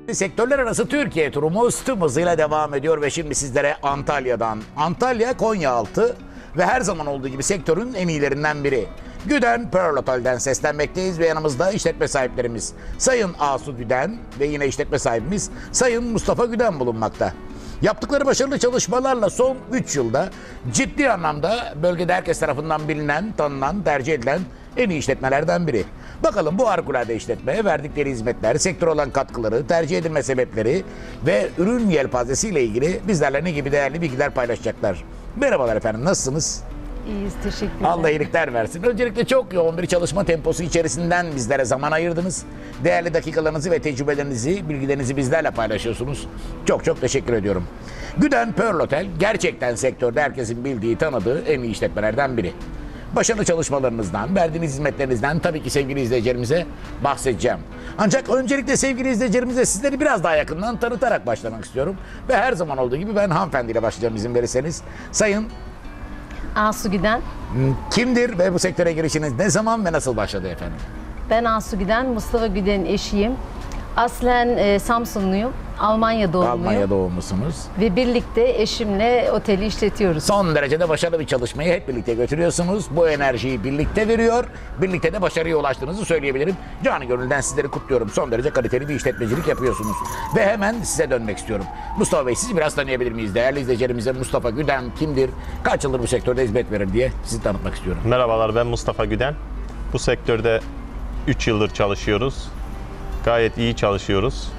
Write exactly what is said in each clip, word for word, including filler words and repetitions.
Sektörler arası Türkiye turumuz tüm hızıyla devam ediyor ve şimdi sizlere Antalya'dan, Antalya Konyaaltı ve her zaman olduğu gibi sektörün en iyilerinden biri Güden Pearl Otel'den seslenmekteyiz ve yanımızda işletme sahiplerimiz Sayın Asu Güden ve yine işletme sahibimiz Sayın Mustafa Güden bulunmakta. Yaptıkları başarılı çalışmalarla son üç yılda ciddi anlamda bölgede herkes tarafından bilinen, tanınan, tercih edilen en iyi işletmelerden biri. Bakalım bu harikulade işletmeye verdikleri hizmetler, sektör olan katkıları, tercih edilme sebepleri ve ürün yelpazesiyle ilgili bizlerle ne gibi değerli bilgiler paylaşacaklar. Merhabalar efendim, nasılsınız? İyiyiz, teşekkürler. Allah iyilikler versin. Öncelikle çok yoğun bir çalışma temposu içerisinden bizlere zaman ayırdınız. Değerli dakikalarınızı ve tecrübelerinizi, bilgilerinizi bizlerle paylaşıyorsunuz. Çok çok teşekkür ediyorum. Güden Pearl Otel gerçekten sektörde herkesin bildiği, tanıdığı en iyi işletmelerden biri. Başarılı çalışmalarınızdan, verdiğiniz hizmetlerinizden tabii ki sevgili izleyicilerimize bahsedeceğim. Ancak öncelikle sevgili izleyicilerimize sizleri biraz daha yakından tanıtarak başlamak istiyorum. Ve her zaman olduğu gibi ben hanımefendiyle başlayacağım izin verirseniz. Sayın Asu Güden. kimdir ve bu sektöre girişiniz ne zaman ve nasıl başladı efendim? Ben Asu Güden, Mustafa Güden'in eşiyim. Aslen e, Samsunluyum, Almanya doğumluyum. Almanya doğumlusunuz. Ve birlikte eşimle oteli işletiyoruz. Son derecede başarılı bir çalışmayı hep birlikte götürüyorsunuz. Bu enerjiyi birlikte veriyor. Birlikte de başarıya ulaştığınızı söyleyebilirim. Canı gönülden sizleri kutluyorum. Son derece kaliteli bir işletmecilik yapıyorsunuz. Ve hemen size dönmek istiyorum. Mustafa Bey, sizi biraz tanıyabilir miyiz? Değerli izleyicilerimize Mustafa Güden kimdir? Kaç yıldır bu sektörde hizmet verir diye sizi tanıtmak istiyorum. Merhabalar, ben Mustafa Güden. Bu sektörde üç yıldır çalışıyoruz. Gayet iyi çalışıyoruz.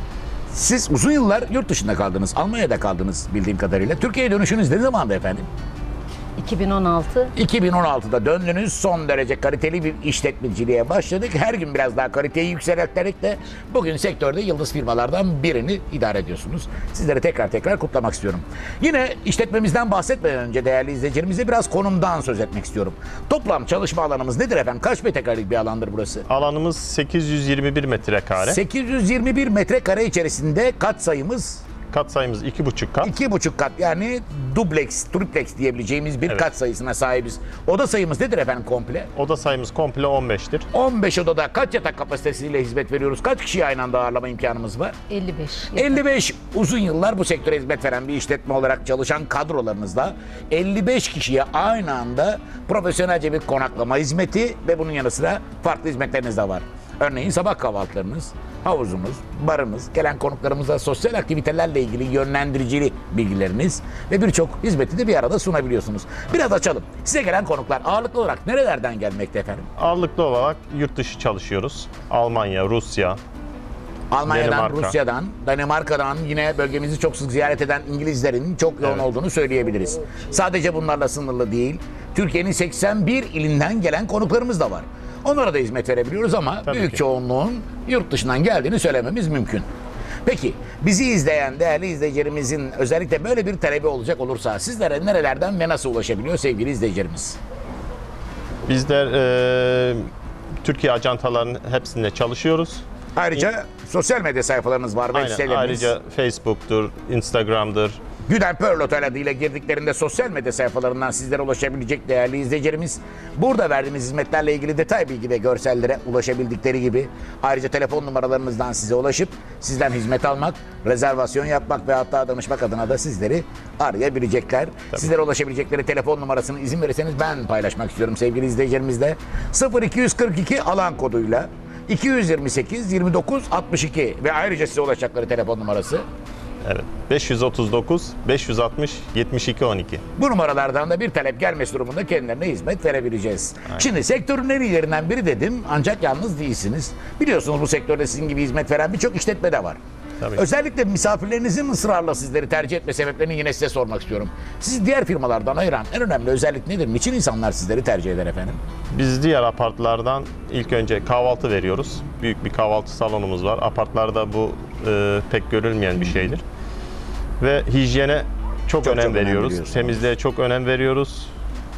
Siz uzun yıllar yurt dışında kaldınız. Almanya'da kaldınız bildiğim kadarıyla. Türkiye'ye dönüşünüz ne zamandı efendim? iki bin on altı. iki bin on altıda döndünüz. Son derece kaliteli bir işletmeciliğe başladık. Her gün biraz daha kaliteyi yükselterek de bugün sektörde yıldız firmalardan birini idare ediyorsunuz. Sizleri tekrar tekrar kutlamak istiyorum. Yine işletmemizden bahsetmeden önce değerli izleyicilerimize biraz konumdan söz etmek istiyorum. Toplam çalışma alanımız nedir efendim? Kaç metrekarelik bir alandır burası? Alanımız sekiz yüz yirmi bir metrekare. sekiz yüz yirmi bir metrekare içerisinde kat sayımız Kat sayımız iki buçuk kat. iki buçuk kat, yani dubleks, triplex diyebileceğimiz bir Evet. kat sayısına sahibiz. Oda sayımız nedir efendim komple? Oda sayımız komple on beştir. on beş odada kaç yatak kapasitesiyle hizmet veriyoruz? Kaç kişiyi aynı anda ağırlama imkanımız var? elli beş. elli beş uzun yıllar bu sektöre hizmet veren bir işletme olarak çalışan kadrolarınızda elli beş kişiye aynı anda profesyonelce bir konaklama hizmeti ve bunun yanı sıra farklı hizmetleriniz de var. Örneğin sabah kahvaltılarınız, havuzunuz, barınız, gelen konuklarımıza sosyal aktivitelerle ilgili yönlendiricili bilgileriniz ve birçok hizmeti de bir arada sunabiliyorsunuz. Biraz açalım. Size gelen konuklar ağırlıklı olarak nerelerden gelmekte efendim? Ağırlıklı olarak yurt dışı çalışıyoruz. Almanya, Rusya. Almanya'dan, Danimarka. Rusya'dan, Danimarka'dan, yine bölgemizi çok sık ziyaret eden İngilizlerin çok yoğun Evet. olduğunu söyleyebiliriz. Sadece bunlarla sınırlı değil, Türkiye'nin seksen bir ilinden gelen konuklarımız da var. Onlara da hizmet verebiliyoruz ama Tabii büyük ki. çoğunluğun yurt dışından geldiğini söylememiz mümkün. Peki bizi izleyen değerli izleyicilerimizin özellikle böyle bir talebi olacak olursa sizlere nerelerden ve nasıl ulaşabiliyor sevgili izleyicilerimiz? Bizler e, Türkiye ajantalarının hepsinde çalışıyoruz. Ayrıca sosyal medya sayfalarınız var, web Aynen. siteleriniz. Ayrıca Facebook'tur, Instagram'dır. Güden Pearl Otel adıyla girdiklerinde sosyal medya sayfalarından sizlere ulaşabilecek değerli izleyicilerimiz, burada verdiğimiz hizmetlerle ilgili detay bilgi ve görsellere ulaşabildikleri gibi ayrıca telefon numaralarınızdan size ulaşıp sizden hizmet almak, rezervasyon yapmak ve hatta danışmak adına da sizleri arayabilecekler. Tabii. Sizlere ulaşabilecekleri telefon numarasını izin verirseniz ben paylaşmak istiyorum sevgili izleyicilerimizle. sıfır iki yüz kırk iki alan koduyla iki yüz yirmi sekiz yirmi dokuz altmış iki ve ayrıca size ulaşacakları telefon numarası Evet. beş yüz otuz dokuz beş yüz altmış yetmiş iki on iki. Bu numaralardan da bir talep gelmesi durumunda kendilerine hizmet verebileceğiz. Şimdi sektörün en iyilerinden biri dedim ancak yalnız değilsiniz. Biliyorsunuz bu sektörde sizin gibi hizmet veren birçok işletme de var. Tabii. Özellikle misafirlerinizin ısrarla sizleri tercih etme sebeplerini yine size sormak istiyorum. Sizi diğer firmalardan ayıran en önemli özellik nedir? Niçin insanlar sizleri tercih eder efendim? Biz diğer apartlardan ilk önce kahvaltı veriyoruz. Büyük bir kahvaltı salonumuz var. Apartlarda bu e, pek görülmeyen bir şeydir. Ve hijyene çok, Çok önem çok önem veriyoruz. veriyorsunuz. Temizliğe çok önem veriyoruz.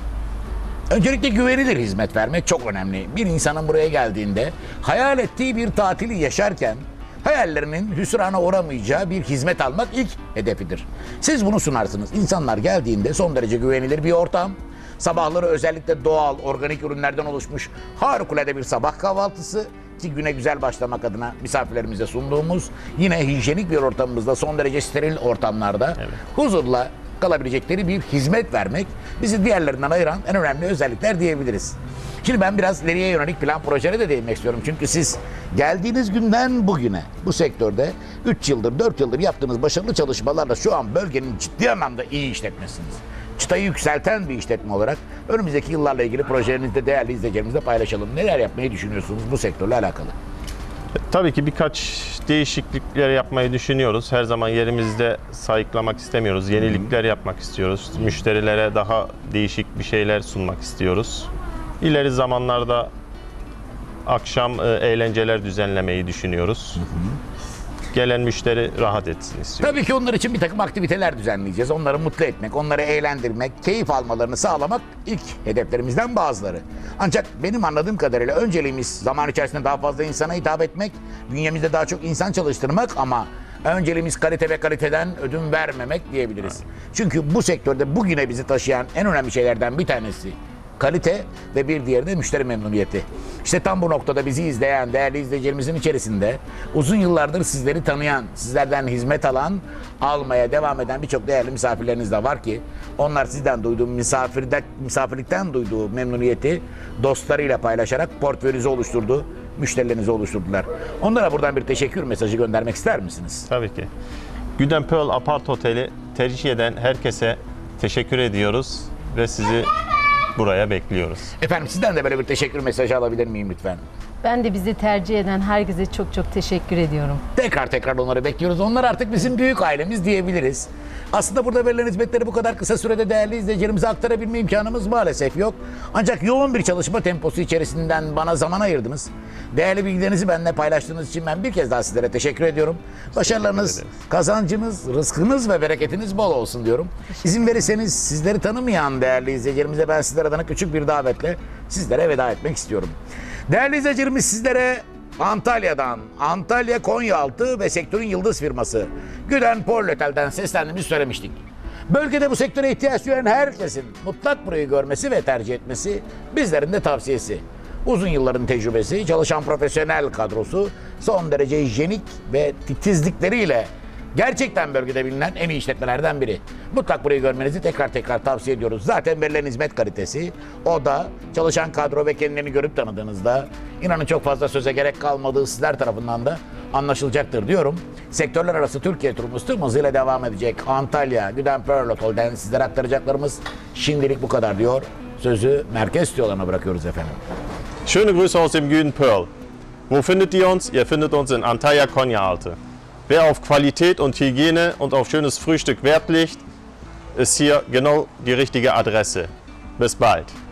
Öncelikle güvenilir hizmet vermek çok önemli. Bir insanın buraya geldiğinde hayal ettiği bir tatili yaşarken hayallerinin hüsrana uğramayacağı bir hizmet almak ilk hedefidir. Siz bunu sunarsınız. İnsanlar geldiğinde son derece güvenilir bir ortam, Sabahları özellikle doğal, organik ürünlerden oluşmuş harikulade bir sabah kahvaltısı ki güne güzel başlamak adına misafirlerimize sunduğumuz, yine hijyenik bir ortamımızda, son derece steril ortamlarda Evet. huzurla kalabilecekleri bir hizmet vermek bizi diğerlerinden ayıran en önemli özellikler diyebiliriz. Şimdi ben biraz ileriye yönelik plan projelere de değinmek istiyorum. Çünkü siz geldiğiniz günden bugüne bu sektörde üç yıldır, dört yıldır yaptığınız başarılı çalışmalarla şu an bölgenin ciddi anlamda iyi işletmesiniz. Çıtayı yükselten bir işletme olarak önümüzdeki yıllarla ilgili projelerinizde değerli izleyicilerimizle paylaşalım. Neler yapmayı düşünüyorsunuz bu sektörle alakalı? Tabii ki birkaç değişiklikler yapmayı düşünüyoruz. Her zaman yerimizde sayıklamak istemiyoruz. Yenilikler yapmak istiyoruz. Müşterilere daha değişik bir şeyler sunmak istiyoruz. İleri zamanlarda akşam e, eğlenceler düzenlemeyi düşünüyoruz. Gelen müşteri rahat etsin istiyoruz. Tabii ki onlar için bir takım aktiviteler düzenleyeceğiz. Onları mutlu etmek, onları eğlendirmek, keyif almalarını sağlamak ilk hedeflerimizden bazıları. Ancak benim anladığım kadarıyla önceliğimiz zaman içerisinde daha fazla insana hitap etmek, bünyemizde daha çok insan çalıştırmak ama önceliğimiz kalite ve kaliteden ödün vermemek diyebiliriz. Çünkü bu sektörde bugüne bizi taşıyan en önemli şeylerden bir tanesi kalite ve bir diğeri de müşteri memnuniyeti. İşte tam bu noktada bizi izleyen değerli izleyicilerimizin içerisinde uzun yıllardır sizleri tanıyan, sizlerden hizmet alan, almaya devam eden birçok değerli misafirleriniz de var ki onlar sizden duyduğu misafirde, misafirlikten duyduğu memnuniyeti dostlarıyla paylaşarak portföyünüzü oluşturdu, müşterilerinizi oluşturdular. Onlara buradan bir teşekkür mesajı göndermek ister misiniz? Tabii ki. Güden Pearl Apart Oteli tercih eden herkese teşekkür ediyoruz ve sizi buraya bekliyoruz. Efendim sizden de böyle bir teşekkür mesajı alabilir miyim lütfen? Ben de bizi tercih eden herkese çok çok teşekkür ediyorum. Tekrar tekrar onları bekliyoruz. Onlar artık bizim büyük ailemiz diyebiliriz. Aslında burada verilen hizmetleri bu kadar kısa sürede değerli izleyicilerimize aktarabilme imkanımız maalesef yok. Ancak yoğun bir çalışma temposu içerisinden bana zaman ayırdınız. Değerli bilgilerinizi benimle paylaştığınız için ben bir kez daha sizlere teşekkür ediyorum. Başarılarınız, kazancınız, rızkınız ve bereketiniz bol olsun diyorum. İzin verirseniz sizleri tanımayan değerli izleyicilerimize ben sizler adına küçük bir davetle sizlere veda etmek istiyorum. Değerli izleyicilerimiz sizlere Antalya'dan, Antalya Konyaaltı ve sektörün yıldız firması Güden Pearl Otel'den seslendiğimizi söylemiştik. Bölgede bu sektöre ihtiyaç duyan herkesin mutlak burayı görmesi ve tercih etmesi bizlerin de tavsiyesi. Uzun yılların tecrübesi, çalışan profesyonel kadrosu, son derece hijyenik ve titizlikleriyle gerçekten bölgede bilinen en iyi işletmelerden biri. Mutlak burayı görmenizi tekrar tekrar tavsiye ediyoruz. Zaten verilen hizmet kalitesi, o da çalışan kadro ve kendilerini görüp tanıdığınızda inanın çok fazla söze gerek kalmadığı sizler tarafından da anlaşılacaktır diyorum. Sektörler arası Türkiye turumuz tüm hızıyla devam edecek. Antalya, Güden Pearl Otel'den sizlere aktaracaklarımız şimdilik bu kadar diyor. Sözü merkez stüdyolarına bırakıyoruz efendim. Schöne Grüße aus dem Güden Pearl. Wo findet ihr uns? Ihr findet uns in Antalya Konyaaltı. Wer auf Qualität und Hygiene und auf schönes Frühstück Wert legt, ist hier genau die richtige Adresse. Bis bald.